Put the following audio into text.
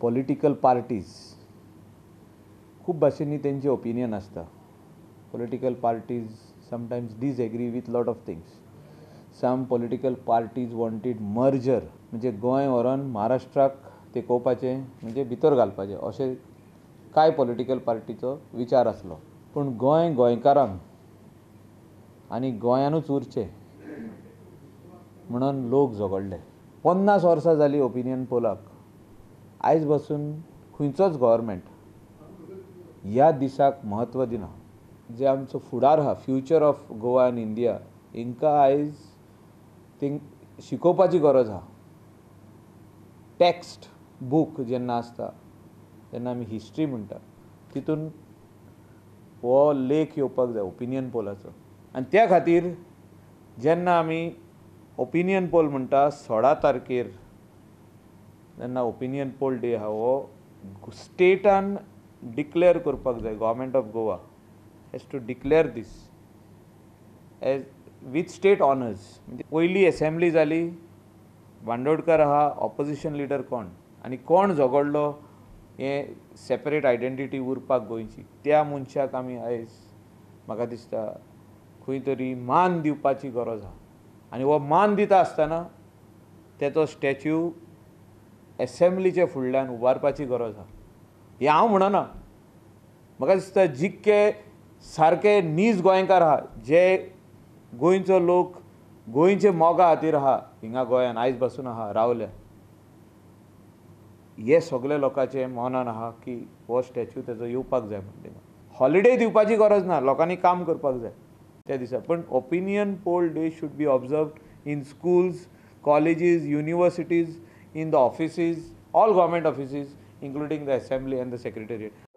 Political parties खूप भाशेंनी तेंचे opinion आसता. Political parties sometimes disagree with lot of things. Some political parties wanted merger, म्हणजे गोंय व्हरून महाराष्ट्राक तेकोवपाचें म्हणजे भितर घालपाचें अशें कांय पॉलिटिकल पार्टीचो विचार आसलो. पूण गोंय गोंयकारांक आनी गोंयानूच उरचें म्हणून लोक झगडले. 50 वर्सां जालीं ओपिनियन पोलाक. आयज बसून खंयचोच गव्हर्मेंट ह्या दिसाक म्हत्व दिना. जे आमचो फुडार आहा, फ्युचर ऑफ गोवा आनी इंडिया, हांकां आयज शिकोवपाची गरज आहा. टेक्स्ट बूक जेन्ना आसता तेन्ना आमी हिस्ट्री म्हणटा, तितून हो लेख येवपाक जाय ओपिनियन पोलाचो. आनी त्या खातीर जेन्ना आमी ओपिनियन पोल म्हणटा 16 तारखेर जेन्ना ओपिनियन पोल डे आहा, हो स्टेटान डिक्लेअर करपाक जाय. Government of Goa has to declare this as with state honours. म्हणजे पयली असेंब्ली जाली, बांदोडकर आहा, ऑपोजिशन लिडर कोण, आनी कोण झगडलो हें सेपरेट आयडेंटिटी उरपाक गोंयची, त्या मनशाक आमी आयज म्हाका दिसता खंय तरी मान दिवपाची गरज आहा. आनी हो मान दिता आसतना तेचो स्टॅच्यू असेंब्लीचे फुडल्यान उबारपाची गरज आहा. हें हांव म्हणना. म्हाका दिसता जितके सारके नीज गोंयकार आहा, जे गोंयचो लोक गोंयचे मोगा खातीर आहा, हिंगा गोंयान आयज पासून आहा, रावल्या, हे सगळे लोकांचे मनान आहा की हो स्टॅच्यू तेजो येवपाक जाय. म्हणटा हॉलिडे दिवपाची गरज ना, लोकांनी काम करपाक जाय त्या दिसा. पण opinion poll day should be observed in schools, colleges, universities, in the offices, all government offices, including the assembly and the secretariat.